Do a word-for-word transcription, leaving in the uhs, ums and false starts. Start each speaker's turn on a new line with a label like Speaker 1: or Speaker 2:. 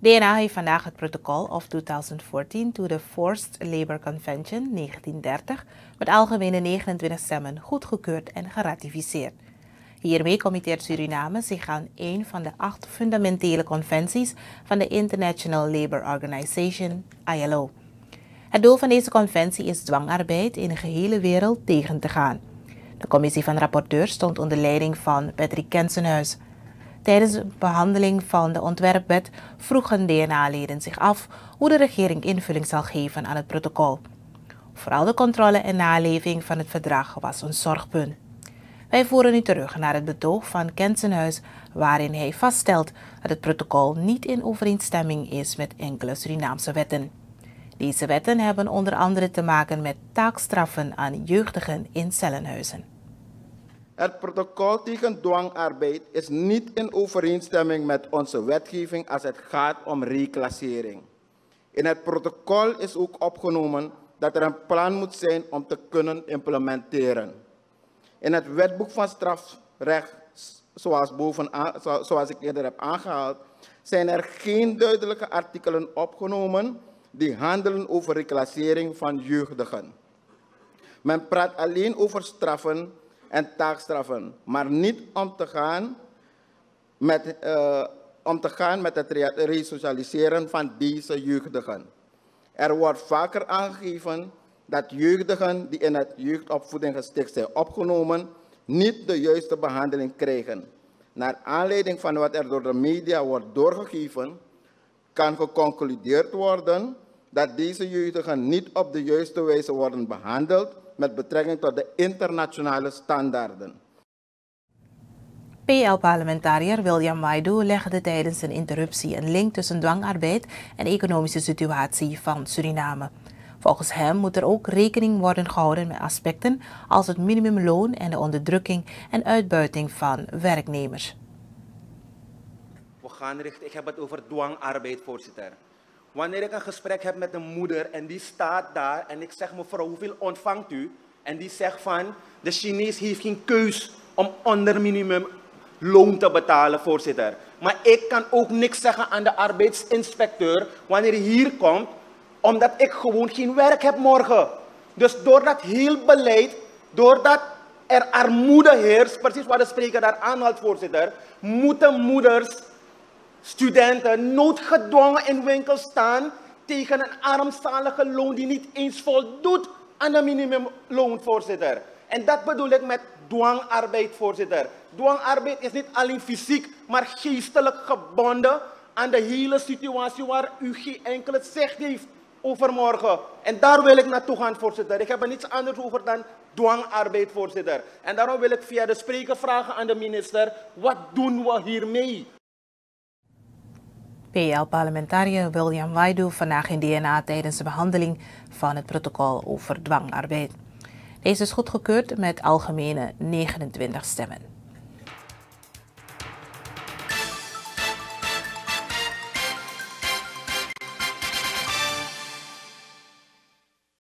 Speaker 1: D N A heeft vandaag het protocol of tweeduizend veertien to the Forced Labor Convention negentien dertig met algemene negenentwintig stemmen goedgekeurd en geratificeerd. Hiermee committeert Suriname zich aan een van de acht fundamentele conventies van de International Labour Organization, I L O. Het doel van deze conventie is dwangarbeid in de gehele wereld tegen te gaan. De commissie van rapporteurs stond onder leiding van Patrick Kensenhuis. Tijdens de behandeling van de ontwerpwet vroegen D N A-leden zich af hoe de regering invulling zal geven aan het protocol. Vooral de controle en naleving van het verdrag was een zorgpunt. Wij voeren nu terug naar het betoog van Kensenhuis, waarin hij vaststelt dat het protocol niet in overeenstemming is met enkele Surinaamse wetten. Deze wetten hebben onder andere te maken met taakstraffen aan jeugdigen in cellenhuizen.
Speaker 2: Het protocol tegen dwangarbeid is niet in overeenstemming met onze wetgeving als het gaat om reclassering. In het protocol is ook opgenomen dat er een plan moet zijn om te kunnen implementeren. In het wetboek van strafrecht, zoals, bovenaan, zoals ik eerder heb aangehaald, zijn er geen duidelijke artikelen opgenomen die handelen over reclassering van jeugdigen. Men praat alleen over straffen en taakstraffen, maar niet om te gaan met, uh, om te gaan met het resocialiseren van deze jeugdigen. Er wordt vaker aangegeven dat jeugdigen die in het jeugdopvoedingsgesticht zijn opgenomen niet de juiste behandeling krijgen. Naar aanleiding van wat er door de media wordt doorgegeven, kan geconcludeerd worden dat deze jeugdigen niet op de juiste wijze worden behandeld met betrekking tot de internationale standaarden.
Speaker 1: P L-parlementariër William Waidu legde tijdens een interruptie een link tussen dwangarbeid en de economische situatie van Suriname. Volgens hem moet er ook rekening worden gehouden met aspecten als het minimumloon en de onderdrukking en uitbuiting van werknemers.
Speaker 3: We gaan richten, ik heb het over dwangarbeid, voorzitter. Wanneer ik een gesprek heb met een moeder en die staat daar en ik zeg mevrouw, hoeveel ontvangt u? En die zegt van, de Chinees heeft geen keus om onder minimumloon te betalen, voorzitter. Maar ik kan ook niks zeggen aan de arbeidsinspecteur wanneer hij hier komt, omdat ik gewoon geen werk heb morgen. Dus door dat heel beleid, doordat er armoede heerst, precies wat de spreker daar aanhaalt, voorzitter, moeten moeders, studenten noodgedwongen in winkels staan tegen een armzalige loon die niet eens voldoet aan de minimumloon, voorzitter. En dat bedoel ik met dwangarbeid, voorzitter. Dwangarbeid is niet alleen fysiek, maar geestelijk gebonden aan de hele situatie waar u geen enkele zicht heeft over morgen. En daar wil ik naartoe gaan, voorzitter. Ik heb er niets anders over dan dwangarbeid, voorzitter. En daarom wil ik via de spreker vragen aan de minister, wat doen we hiermee?
Speaker 1: P L-parlementariër William Waidu vandaag in D N A tijdens de behandeling van het protocol over dwangarbeid. Deze is goedgekeurd met algemene negenentwintig stemmen.